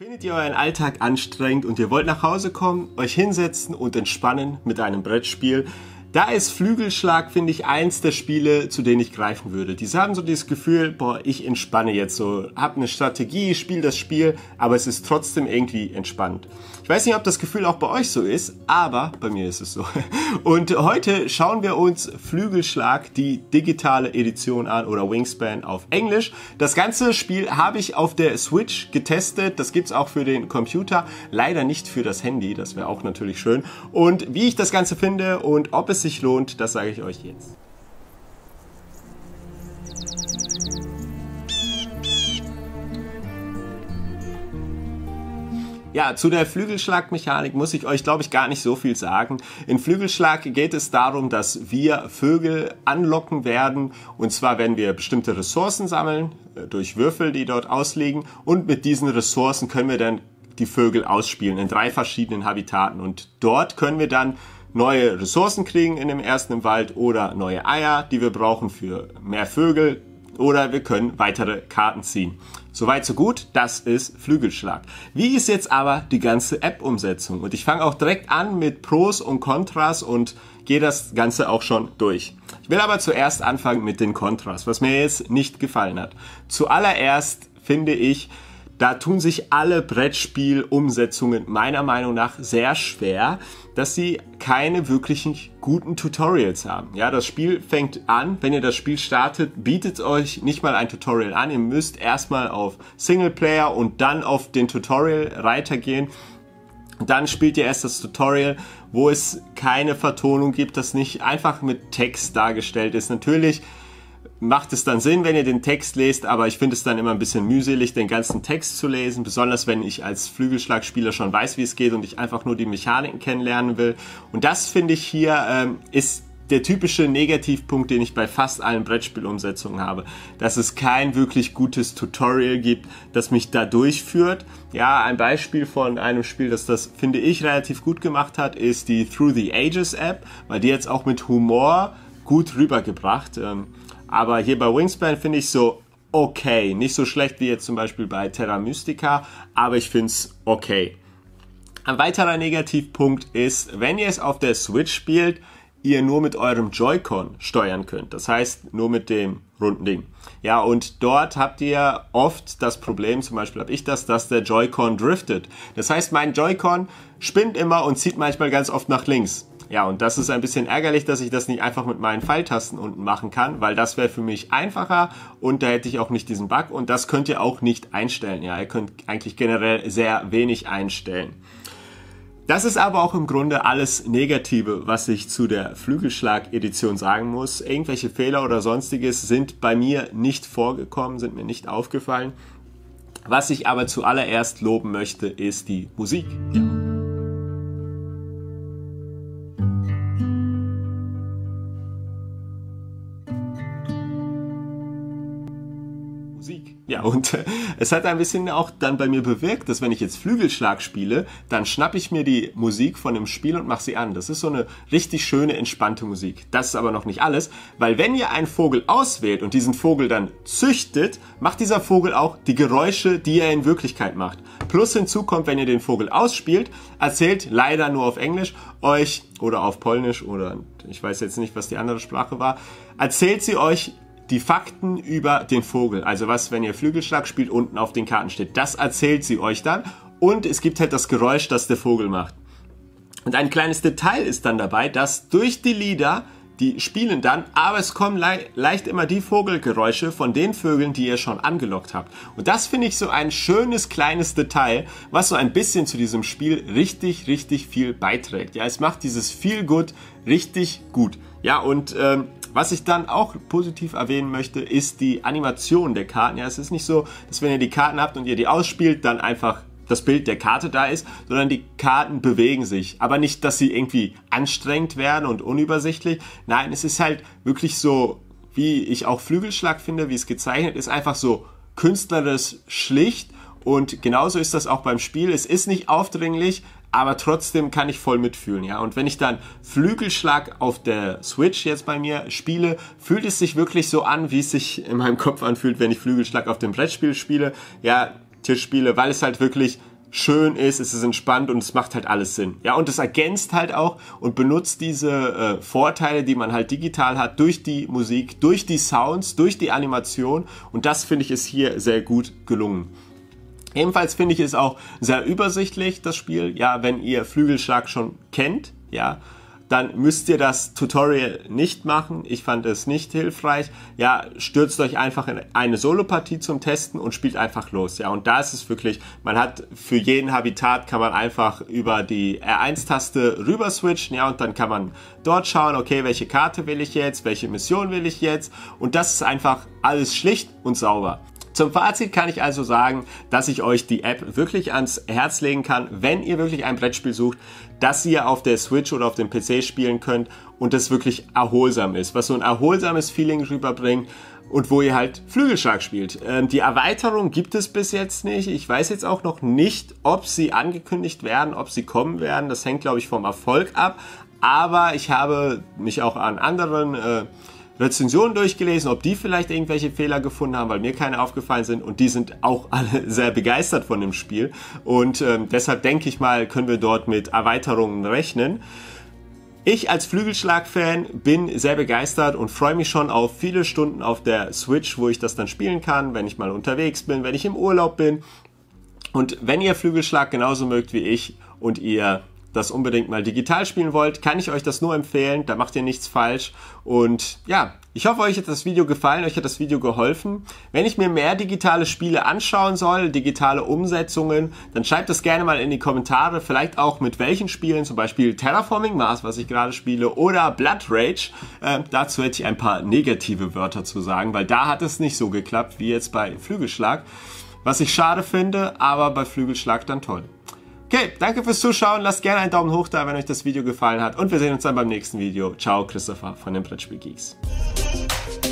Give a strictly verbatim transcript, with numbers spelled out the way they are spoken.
Findet ihr euren Alltag anstrengend und ihr wollt nach Hause kommen, euch hinsetzen und entspannen mit einem Brettspiel? Da ist Flügelschlag, finde ich, eins der Spiele, zu denen ich greifen würde. Die haben so dieses Gefühl, boah, ich entspanne jetzt so, hab eine Strategie, spiele das Spiel, aber es ist trotzdem irgendwie entspannt. Ich weiß nicht, ob das Gefühl auch bei euch so ist, aber bei mir ist es so. Und heute schauen wir uns Flügelschlag, die digitale Edition an, oder Wingspan auf Englisch. Das ganze Spiel habe ich auf der Switch getestet, das gibt's auch für den Computer, leider nicht für das Handy, das wäre auch natürlich schön. Und wie ich das Ganze finde und ob es sich lohnt, das sage ich euch jetzt. Ja, zu der Flügelschlagmechanik muss ich euch, glaube ich, gar nicht so viel sagen. In Flügelschlag geht es darum, dass wir Vögel anlocken werden. Und zwar werden wir bestimmte Ressourcen sammeln, durch Würfel, die dort ausliegen. Und mit diesen Ressourcen können wir dann die Vögel ausspielen in drei verschiedenen Habitaten. Und dort können wir dann neue Ressourcen kriegen in dem ersten im Wald oder neue Eier, die wir brauchen für mehr Vögel. Oder wir können weitere Karten ziehen. Soweit so gut, das ist Flügelschlag. Wie ist jetzt aber die ganze App-Umsetzung? Und ich fange auch direkt an mit Pros und Kontras und gehe das Ganze auch schon durch. Ich will aber zuerst anfangen mit den Kontras, was mir jetzt nicht gefallen hat. Zuallererst finde ich, da tun sich alle Brettspiel-Umsetzungen meiner Meinung nach sehr schwer, dass sie keine wirklichen guten Tutorials haben. Ja, das Spiel fängt an, wenn ihr das Spiel startet, bietet euch nicht mal ein Tutorial an. Ihr müsst erstmal auf Singleplayer und dann auf den Tutorial-Reiter gehen. Dann spielt ihr erst das Tutorial, wo es keine Vertonung gibt, das nicht einfach mit Text dargestellt ist. Natürlich macht es dann Sinn, wenn ihr den Text lest, aber ich finde es dann immer ein bisschen mühselig, den ganzen Text zu lesen, besonders wenn ich als Flügelschlagspieler schon weiß, wie es geht und ich einfach nur die Mechaniken kennenlernen will. Und das, finde ich, hier ähm, ist der typische Negativpunkt, den ich bei fast allen Brettspielumsetzungen habe, dass es kein wirklich gutes Tutorial gibt, das mich da durchführt. Ja, ein Beispiel von einem Spiel, das das, finde ich, relativ gut gemacht hat, ist die Through the Ages App, weil die jetzt auch mit Humor gut rübergebracht. Ähm, Aber hier bei Wingspan finde ich so okay. Nicht so schlecht wie jetzt zum Beispiel bei Terra Mystica, aber ich finde es okay. Ein weiterer Negativpunkt ist, wenn ihr es auf der Switch spielt, ihr nur mit eurem Joy-Con steuern könnt. Das heißt, nur mit dem runden Ding. Ja, und dort habt ihr oft das Problem, zum Beispiel habe ich das, dass der Joy-Con driftet. Das heißt, mein Joy-Con spinnt immer und zieht manchmal ganz oft nach links. Ja, und das ist ein bisschen ärgerlich, dass ich das nicht einfach mit meinen Pfeiltasten unten machen kann, weil das wäre für mich einfacher und da hätte ich auch nicht diesen Bug und das könnt ihr auch nicht einstellen. Ja, ihr könnt eigentlich generell sehr wenig einstellen. Das ist aber auch im Grunde alles Negative, was ich zu der Flügelschlag-Edition sagen muss. Irgendwelche Fehler oder sonstiges sind bei mir nicht vorgekommen, sind mir nicht aufgefallen. Was ich aber zuallererst loben möchte, ist die Musik. Ja. Musik. Ja, und äh, es hat ein bisschen auch dann bei mir bewirkt, dass wenn ich jetzt Flügelschlag spiele, dann schnappe ich mir die Musik von dem Spiel und mache sie an. Das ist so eine richtig schöne, entspannte Musik. Das ist aber noch nicht alles, weil wenn ihr einen Vogel auswählt und diesen Vogel dann züchtet, macht dieser Vogel auch die Geräusche, die er in Wirklichkeit macht. Plus hinzu kommt, wenn ihr den Vogel ausspielt, erzählt leider nur auf Englisch euch, oder auf Polnisch, oder ich weiß jetzt nicht, was die andere Sprache war, erzählt sie euch die Fakten über den Vogel, also was, wenn ihr Flügelschlag spielt, unten auf den Karten steht, das erzählt sie euch dann und es gibt halt das Geräusch, das der Vogel macht. Und ein kleines Detail ist dann dabei, dass durch die Lieder, die spielen dann, aber es kommen le leicht immer die Vogelgeräusche von den Vögeln, die ihr schon angelockt habt. Und das finde ich so ein schönes kleines Detail, was so ein bisschen zu diesem Spiel richtig, richtig viel beiträgt. Ja, es macht dieses Feel Good richtig gut. Ja, und ähm, was ich dann auch positiv erwähnen möchte, ist die Animation der Karten. Ja, es ist nicht so, dass wenn ihr die Karten habt und ihr die ausspielt, dann einfach das Bild der Karte da ist, sondern die Karten bewegen sich. Aber nicht, dass sie irgendwie anstrengend werden und unübersichtlich. Nein, es ist halt wirklich so, wie ich auch Flügelschlag finde, wie es gezeichnet ist, einfach so künstlerisch schlicht. Und genauso ist das auch beim Spiel. Es ist nicht aufdringlich, aber trotzdem kann ich voll mitfühlen, ja. Und wenn ich dann Flügelschlag auf der Switch jetzt bei mir spiele, fühlt es sich wirklich so an, wie es sich in meinem Kopf anfühlt, wenn ich Flügelschlag auf dem Brettspiel spiele, ja, Tischspiele, weil es halt wirklich schön ist, es ist entspannt und es macht halt alles Sinn. Ja, und es ergänzt halt auch und benutzt diese äh, Vorteile, die man halt digital hat, durch die Musik, durch die Sounds, durch die Animation, und das finde ich ist hier sehr gut gelungen. Ebenfalls finde ich es auch sehr übersichtlich, das Spiel. Ja, wenn ihr Flügelschlag schon kennt, ja, dann müsst ihr das Tutorial nicht machen. Ich fand es nicht hilfreich. Ja, stürzt euch einfach in eine Solopartie zum Testen und spielt einfach los. Ja, und da ist es wirklich, man hat für jeden Habitat kann man einfach über die R eins Taste rüber switchen. Ja, und dann kann man dort schauen, okay, welche Karte will ich jetzt, welche Mission will ich jetzt. Und das ist einfach alles schlicht und sauber. Zum Fazit kann ich also sagen, dass ich euch die App wirklich ans Herz legen kann, wenn ihr wirklich ein Brettspiel sucht, das ihr auf der Switch oder auf dem P C spielen könnt und das wirklich erholsam ist, was so ein erholsames Feeling rüberbringt und wo ihr halt Flügelschlag spielt. Ähm, die Erweiterung gibt es bis jetzt nicht. Ich weiß jetzt auch noch nicht, ob sie angekündigt werden, ob sie kommen werden. Das hängt, glaube ich, vom Erfolg ab. Aber ich habe mich auch an anderen äh, Rezensionen durchgelesen, ob die vielleicht irgendwelche Fehler gefunden haben, weil mir keine aufgefallen sind, und die sind auch alle sehr begeistert von dem Spiel, und ähm, deshalb denke ich mal, können wir dort mit Erweiterungen rechnen. Ich als Flügelschlag-Fan bin sehr begeistert und freue mich schon auf viele Stunden auf der Switch, wo ich das dann spielen kann, wenn ich mal unterwegs bin, wenn ich im Urlaub bin. Und wenn ihr Flügelschlag genauso mögt wie ich und ihr das unbedingt mal digital spielen wollt, kann ich euch das nur empfehlen, da macht ihr nichts falsch. Und ja, ich hoffe, euch hat das Video gefallen, euch hat das Video geholfen. Wenn ich mir mehr digitale Spiele anschauen soll, digitale Umsetzungen, dann schreibt das gerne mal in die Kommentare, vielleicht auch mit welchen Spielen, zum Beispiel Terraforming Mars, was ich gerade spiele, oder Blood Rage. Äh, dazu hätte ich ein paar negative Wörter zu sagen, weil da hat es nicht so geklappt wie jetzt bei Flügelschlag, was ich schade finde, aber bei Flügelschlag dann toll. Okay, danke fürs Zuschauen, lasst gerne einen Daumen hoch da, wenn euch das Video gefallen hat, und wir sehen uns dann beim nächsten Video. Ciao, Christopher von den Brettspiel Geeks.